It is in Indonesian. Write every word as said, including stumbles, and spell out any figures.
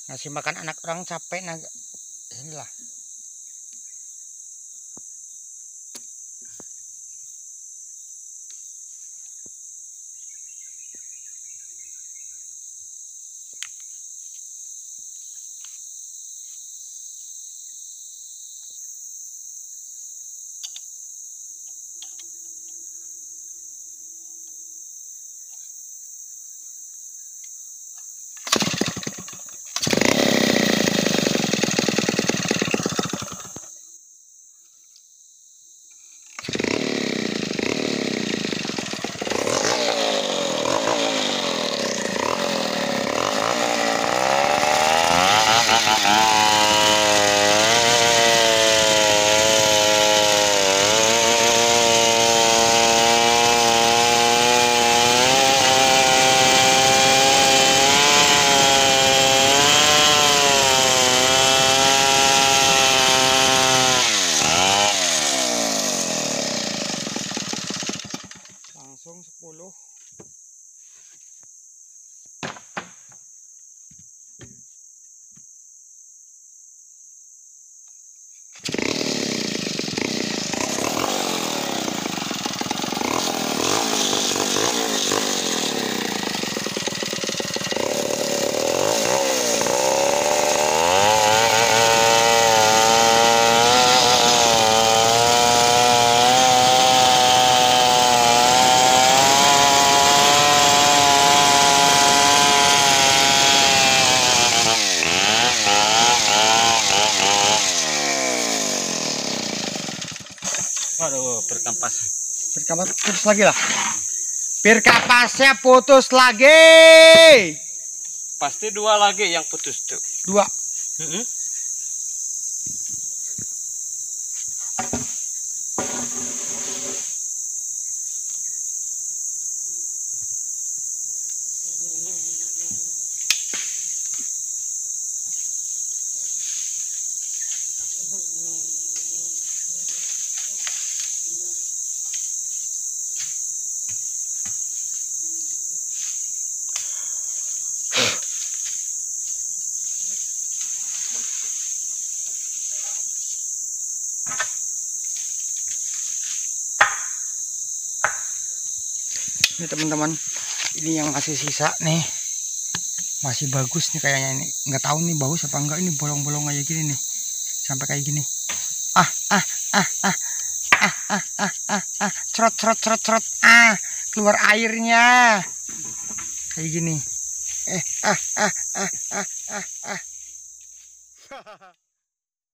Ngasih makan anak orang capek naga. Inilah. Langsung sepuluh. Waduh, berkampas. Berkampas putus lagi lah. Berkapasnya putus lagi. Pasti dua lagi yang putus tuh. Dua. Mm-hmm. Ini teman-teman, ini yang masih sisa nih, masih bagus nih kayaknya ini. Nggak tahu nih bagus apa enggak, ini bolong-bolong aja gini nih, sampai kayak gini. Ah ah ah ah ah ah ah ah ah, cerot cerot cerot cerot, ah keluar airnya kayak gini. Eh ah ah ah ah ah ah.